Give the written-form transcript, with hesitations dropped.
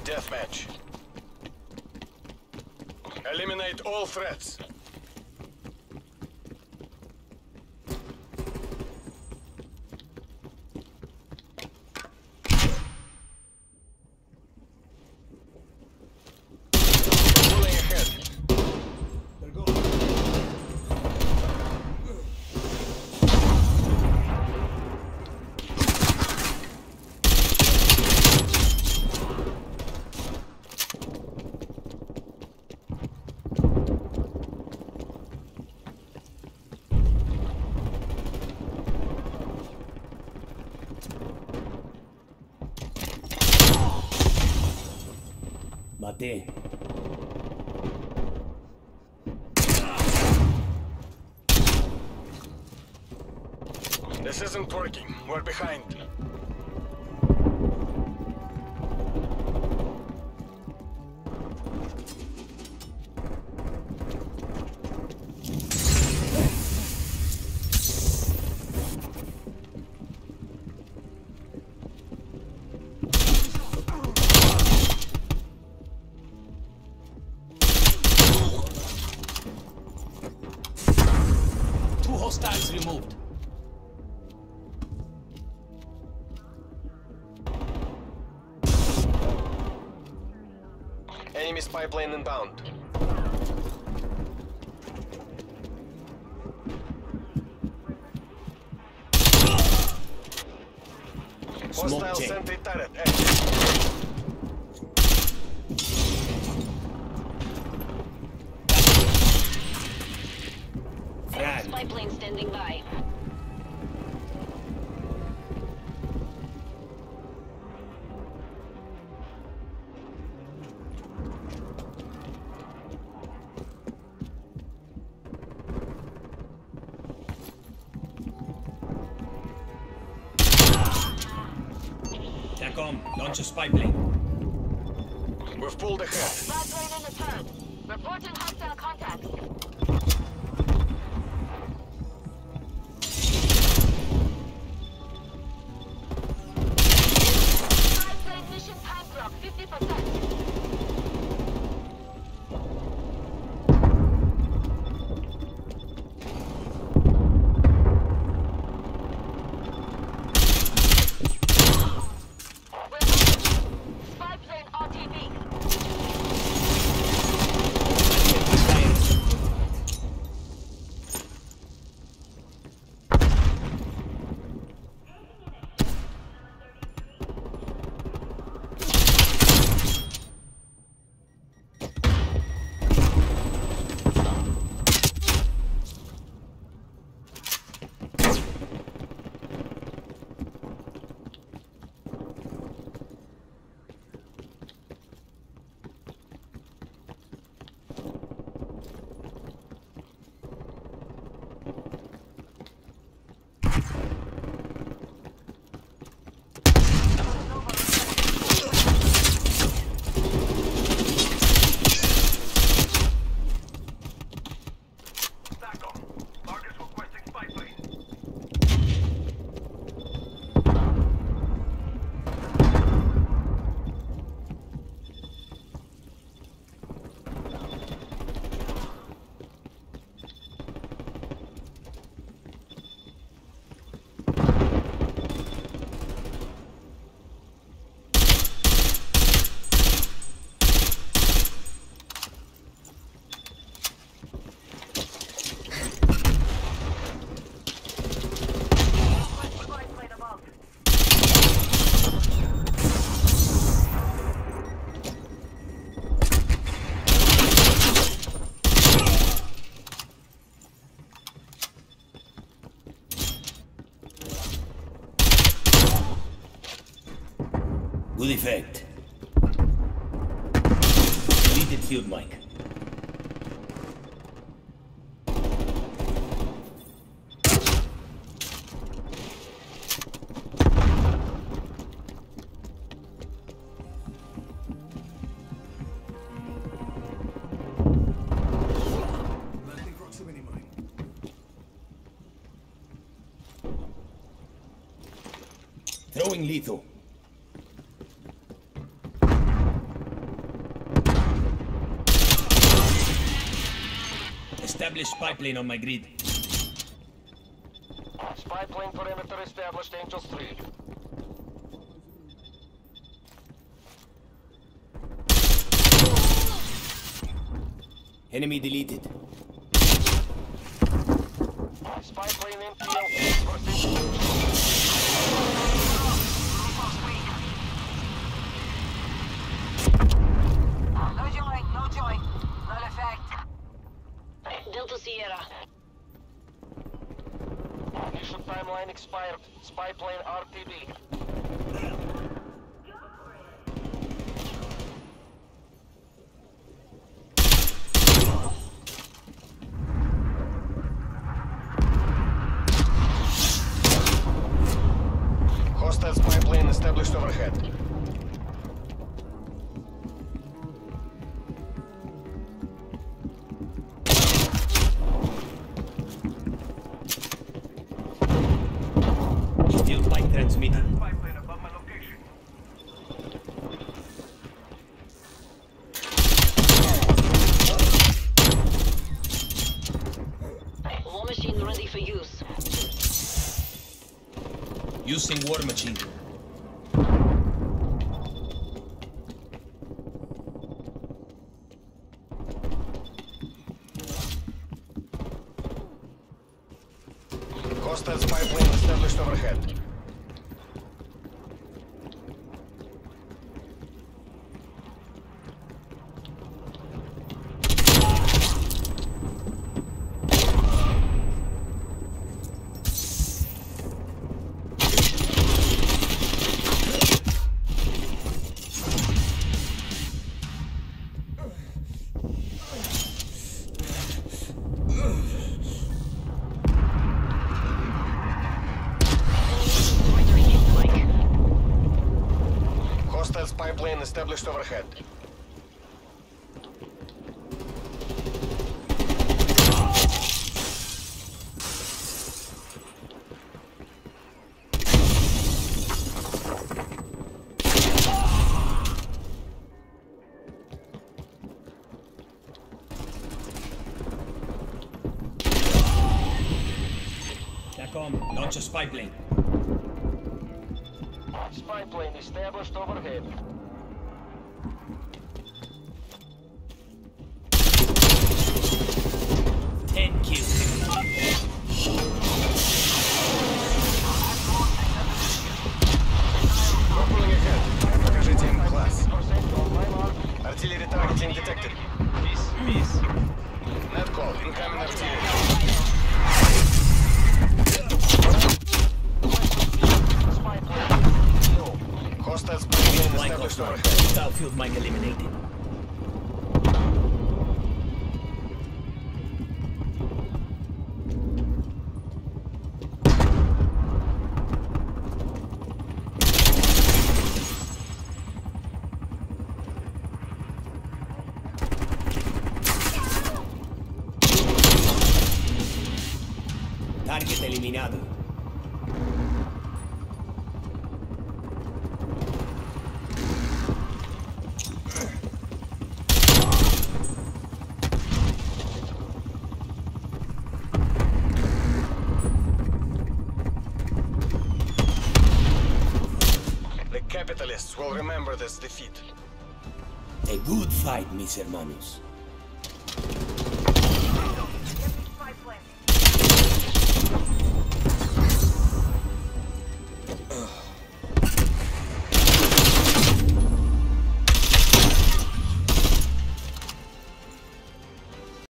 deathmatch. Eliminate all threats. Pulling ahead. Maté. This isn't working. We're behind. Two hostiles removed. Enemy spy plane inbound. Smoke Hostile check. sentry turret active. Frag. Spy plane standing by. TACOM, launch a spy plane. We've pulled ahead. Spy plane in the turret. Reporting hostile contact. Spy plane mission time clock 50%. Spy plane RTB. Good effect. Deleted field mic. Throwing lethal. Establish spy plane on my grid. Spy plane perimeter established, Angels 3. Enemy deleted. Spy plane MPL. Proceed. No joint, no joint. Null effect. Delta Sierra. Mission timeline expired. Spy plane RTB. Hostile spy plane established overhead. Field mic transmitting. War machine ready for use. Using war machine. Hostile spy plane established overhead. Hostile spy plane established overhead. TACOM, launch a spy plane. Spy plane established overhead. Ten kills. We're pulling ahead. Покажите им класс. Artillery targeting detected. Peace. Net call. Incoming artillery. Spy plane. Hostile spy plane Mic established offline. overhead. Battlefield mic eliminated. Target eliminado. The capitalists will remember this defeat. A good fight, mis hermanos.